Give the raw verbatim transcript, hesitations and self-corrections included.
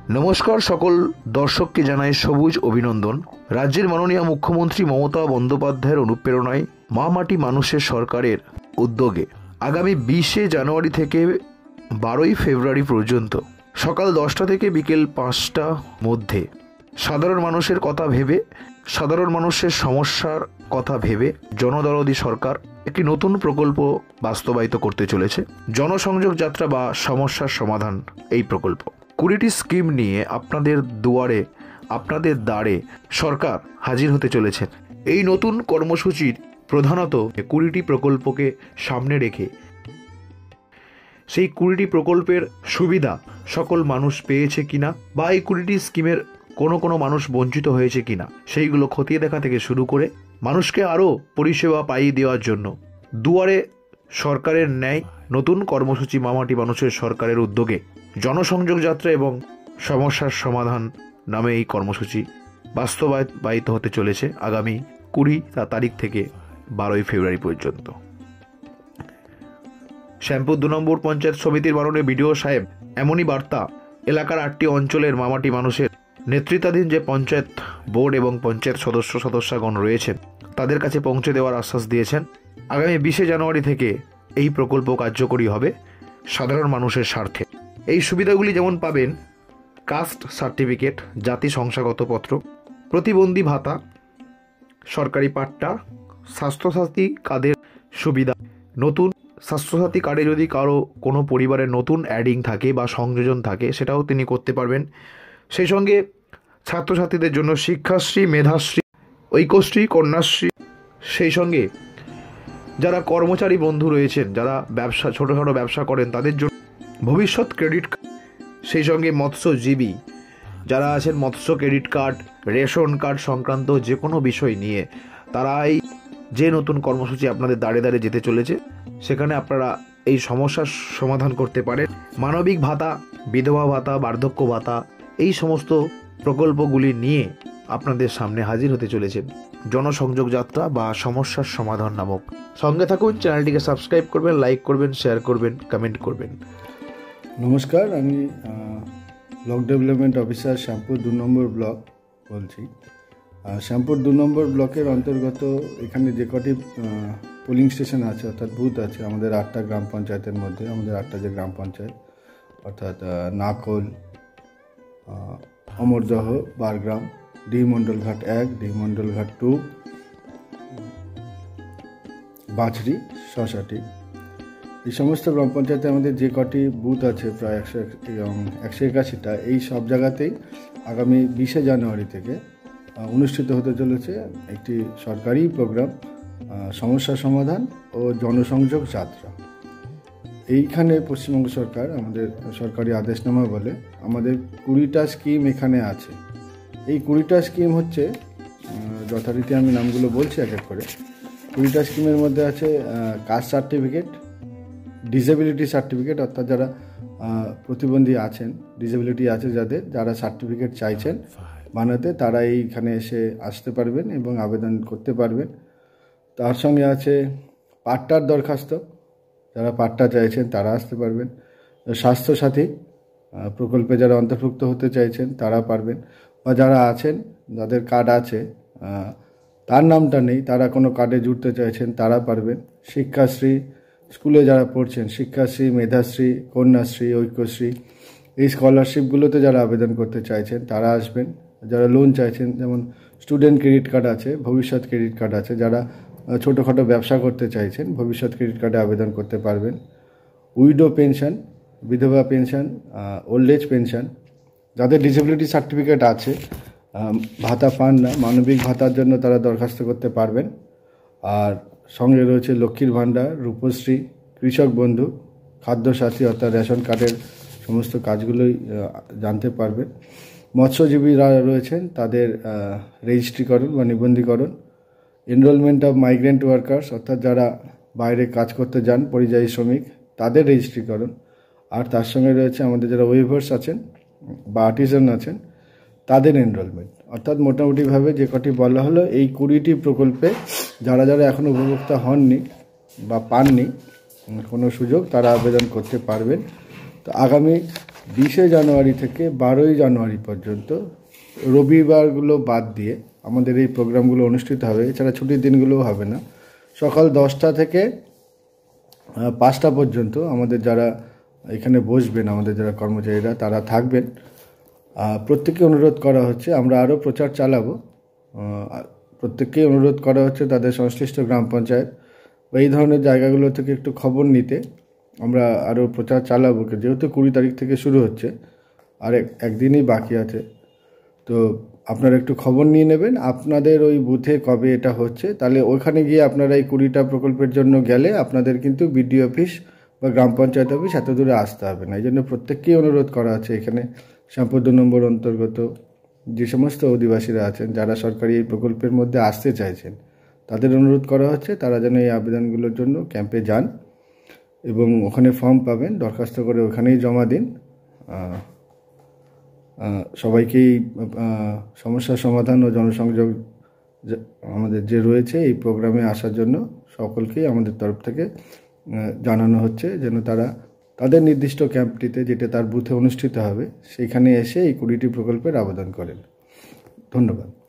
নমস্কার সকল দর্শককে জানাই সবুজ অভিনন্দন। রাজ্যের মাননীয় মুখ্যমন্ত্রী মমতা বন্দ্যোপাধ্যায়ের অনুপ্রেরণায় মা মাটি মানুষের সরকারের উদ্যোগে আগামী বিশে জানুয়ারি থেকে বারোই ফেব্রুয়ারি পর্যন্ত সকাল দশটা থেকে বিকেল পাঁচটা মধ্যে সাধারণ মানুষের কথা ভেবে সাধারণ মানুষের সমস্যার কথা ভেবে জনদরদি সরকার একটি নতুন প্রকল্প বাস্তবায়িত করতে চলেছে। জনসংযোগ যাত্রা বা সমস্যার সমাধান এই প্রকল্প কুড়িটি স্কিম নিয়ে আপনাদের দুয়ারে আপনাদের দ্বারে সরকার হাজির হতে চলেছেন। এই নতুন কর্মসূচির প্রধানত কুড়িটি প্রকল্পকে সামনে রেখে সেই কুড়িটি প্রকল্পের সুবিধা সকল মানুষ পেয়েছে কিনা বা এই কুড়িটি স্কিমের কোনো কোনো মানুষ বঞ্চিত হয়েছে কিনা সেইগুলো খতিয়ে দেখা থেকে শুরু করে মানুষকে আরও পরিষেবা পাইয়ে দেওয়ার জন্য দুয়ারে সরকারের ন্যায় নতুন কর্মসূচি মা মাটি মানুষের সরকারের উদ্যোগে জনসংযোগ যাত্রা এবং সমস্যার সমাধান নামে এই কর্মসূচি বাস্তবায়িত হতে চলেছে আগামী কুড়ি তারিখ থেকে বারোই ফেব্রুয়ারি পর্যন্ত। শ্যামপুর দু নম্বর পঞ্চায়েত সমিতির মাননীয় বিডিও সাহেব এমনই বার্তা এলাকার আটটি অঞ্চলের মামাটি মানুষের নেতৃত্বাধীন যে পঞ্চায়েত বোর্ড এবং পঞ্চায়েত সদস্য সদস্যগণ রয়েছেন তাদের কাছে পৌঁছে দেওয়ার আশ্বাস দিয়েছেন। আগামী বিশে জানুয়ারি থেকে এই প্রকল্প কার্যকরী হবে সাধারণ মানুষের স্বার্থে। এই সুবিধাগুলি যেমন পাবেন কাস্ট সার্টিফিকেট, জাতি শংসাগত পত্র, প্রতিবন্ধী ভাতা, সরকারি পাট্টা, স্বাস্থ্যসাথী কার্ডের সুবিধা। নতুন স্বাস্থ্যসাথী কার্ডে যদি কারো কোনো পরিবারের নতুন অ্যাডিং থাকে বা সংযোজন থাকে সেটাও তিনি করতে পারবেন। সেই সঙ্গে ছাত্রছাত্রীদের জন্য শিক্ষাশ্রী, মেধাশ্রী, ঐক্যশ্রী, কন্যাশ্রী, সেই সঙ্গে যারা কর্মচারী বন্ধু রয়েছেন যারা ব্যবসা ছোটোখাটো ব্যবসা করেন তাদের জন্য ভবিষ্যৎ ক্রেডিট কার্ড, সেই সঙ্গে মৎস্যজীবী যারা আছেন মৎস্য ক্রেডিট কার্ড, রেশন কার্ড সংক্রান্ত যে কোনো বিষয় নিয়ে তারা এই যে নতুন কর্মসূচি আপনাদের দাঁড়ে দাঁড়ে যেতে চলেছে সেখানে আপনারা এই সমস্যার সমাধান করতে পারেন। মানবিক ভাতা, বিধবা ভাতা, বার্ধক্য ভাতা এই সমস্ত প্রকল্পগুলি নিয়ে আপনাদের সামনে হাজির হতে চলেছেন জনসংযোগ যাত্রা বা সমস্যার সমাধান নামক। সঙ্গে থাকুন, চ্যানেলটিকে সাবস্ক্রাইব করবেন, লাইক করবেন, শেয়ার করবেন, কমেন্ট করবেন। নমস্কার, আমি ব্লক ডেভেলপমেন্ট অফিসার শ্যামপুর দু নম্বর ব্লক বলছি। শ্যামপুর দু নম্বর ব্লকের অন্তর্গত এখানে যে কটি পোলিং স্টেশন আছে অর্থাৎ বুথ আছে আমাদের আটটা গ্রাম পঞ্চায়েতের মধ্যে, আমাদের আটটা যে গ্রাম পঞ্চায়েত অর্থাৎ নাকোল, অমরদহ, বারগ্রাম, ডি মণ্ডলঘাট এক, ডি মণ্ডলঘাট টু, বাছড়ি, শশাটি, এই সমস্ত গ্রাম পঞ্চায়েতে আমাদের যে কটি বুথ আছে প্রায় একশো একশো একাশিটা এই সব জায়গাতেই আগামী বিশে জানুয়ারি থেকে অনুষ্ঠিত হতে চলেছে একটি সরকারি প্রোগ্রাম সমস্যা সমাধান ও জনসংযোগ যাত্রা। এইখানে পশ্চিমবঙ্গ সরকার আমাদের সরকারি আদেশনামা বলে আমাদের কুড়িটা স্কিম এখানে আছে। এই কুড়িটা স্কিম হচ্ছে যথারীতি আমি নামগুলো বলছি এক এক করে। কুড়িটা স্কিমের মধ্যে আছে কাস্ট সার্টিফিকেট, ডিসেবিলিটি সার্টিফিকেট অর্থাৎ যারা প্রতিবন্ধী আছেন, ডিসেবিলিটি আছে যাদের, যারা সার্টিফিকেট চাইছেন বানাতে তারা এইখানে এসে আসতে পারবেন এবং আবেদন করতে পারবেন। তার সঙ্গে আছে পাট্টার দরখাস্ত, যারা পাট্টা চাইছেন তারা আসতে পারবেন। স্বাস্থ্যসাথী প্রকল্পে যারা অন্তর্ভুক্ত হতে চাইছেন তারা পারবেন, বা যারা আছেন যাদের কার্ড আছে তার নামটা নেই তারা কোনো কার্ডে জুড়তে চাইছেন তারা পারবেন। শিক্ষাশ্রী, স্কুলে যারা পড়ছেন শিক্ষাশ্রী, মেধাশ্রী, কন্যাশ্রী, ঐক্যশ্রী এই স্কলারশিপগুলোতে যারা আবেদন করতে চাইছেন তারা আসবেন। যারা লোন চাইছেন যেমন স্টুডেন্ট ক্রেডিট কার্ড আছে, ভবিষ্যৎ ক্রেডিট কার্ড আছে, যারা ছোটোখাটো ব্যবসা করতে চাইছেন ভবিষ্যৎ ক্রেডিট কার্ডে আবেদন করতে পারবেন। উইডো পেনশন, বিধবা পেনশন, ওল্ড এজ পেনশন, যাদের ডিসেবিলিটি সার্টিফিকেট আছে ভাতা পান না মানবিক ভাতার জন্য তারা দরখাস্ত করতে পারবেন। আর সঙ্গে রয়েছে লক্ষ্মীর ভাণ্ডার, রূপশ্রী, কৃষক বন্ধু, খাদ্যসাথী অর্থাৎ রেশন কার্ডের সমস্ত কাজগুলোই জানতে পারবেন। মৎস্যজীবীরা রয়েছেন তাদের রেজিস্ট্রিকরণ বা নিবন্ধীকরণ, এনরোলমেন্ট অফ মাইগ্রেন্ট ওয়ার্কার্স অর্থাৎ যারা বাইরে কাজ করতে যান পরিযায়ী শ্রমিক তাদের রেজিস্ট্রিকরণ। আর তার সঙ্গে রয়েছে আমাদের যারা ওয়েভার্স আছেন বা আর্টিজান আছেন তাদের এনরোলমেন্ট। অর্থাৎ মোটামুটিভাবে যে কটি বলা হলো এই কুড়িটি প্রকল্পে যারা যারা এখনও উপভোক্তা হননি বা পাননি কোনো সুযোগ তারা আবেদন করতে পারবেন। তো আগামী বিশে জানুয়ারি থেকে বারোই জানুয়ারি পর্যন্ত রবিবারগুলো বাদ দিয়ে আমাদের এই প্রোগ্রামগুলো অনুষ্ঠিত হবে। এছাড়া ছুটির দিনগুলোও হবে না। সকাল দশটা থেকে পাঁচটা পর্যন্ত আমাদের যারা এখানে বসবেন, আমাদের যারা কর্মচারীরা তারা থাকবেন। প্রত্যেককে অনুরোধ করা হচ্ছে, আমরা আরও প্রচার চালাবো। প্রত্যেককেই অনুরোধ করা হচ্ছে তাদের সংশ্লিষ্ট গ্রাম পঞ্চায়েত বা এই ধরনের জায়গাগুলো থেকে একটু খবর নিতে। আমরা আরও প্রচার চালাবো, যেহেতু কুড়ি তারিখ থেকে শুরু হচ্ছে, আর একদিনই বাকি আছে। তো আপনারা একটু খবর নিয়ে নেবেন আপনাদের ওই বুথে কবে এটা হচ্ছে। তাহলে ওইখানে গিয়ে আপনারা এই কুড়িটা প্রকল্পের জন্য গেলে আপনাদের কিন্তু বিডিও অফিস বা গ্রাম পঞ্চায়েত অফিস এত দূরে আসতে হবে না। এই জন্য প্রত্যেককেই অনুরোধ করা আছে, এখানে শ্যামপুর দু নম্বর অন্তর্গত যে সমস্ত অধিবাসীরা আছেন যারা সরকারি এই প্রকল্পের মধ্যে আসতে চাইছেন তাদের অনুরোধ করা হচ্ছে তারা যেন এই আবেদনগুলোর জন্য ক্যাম্পে যান এবং ওখানে ফর্ম পাবেন, দরখাস্ত করে ওখানেই জমা দিন। সবাইকেই সমস্যার সমাধান ও জনসংযোগ আমাদের যে রয়েছে এই প্রোগ্রামে আসার জন্য সকলকেই আমাদের তরফ থেকে জানানো হচ্ছে যেন তারা তাদের নির্দিষ্ট ক্যাম্পটিতে, যেটা তার বুথে অনুষ্ঠিত হবে, সেইখানে এসে এই কুড়িটি প্রকল্পের আবেদন করেন। ধন্যবাদ।